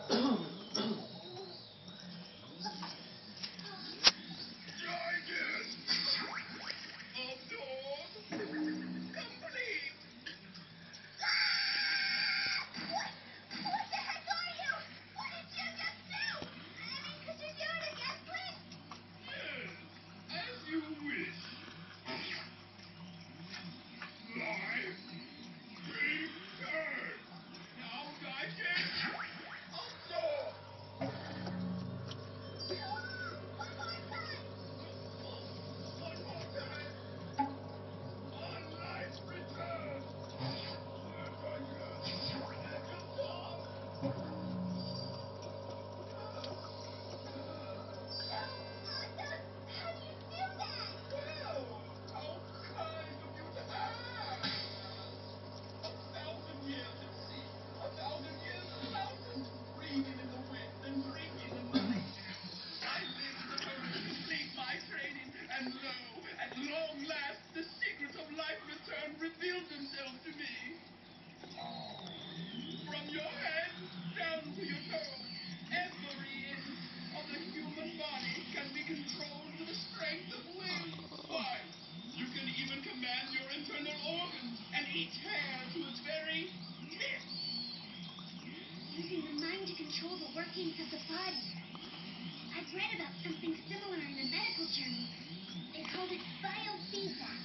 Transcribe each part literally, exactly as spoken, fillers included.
Using the mind to control the workings of the body. I've read about something similar in a medical journal. They called it biofeedback.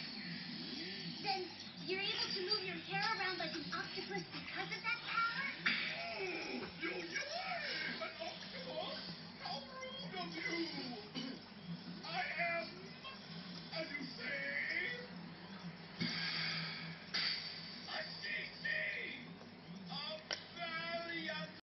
Then you're able to move your hair around like an octopus because of that power?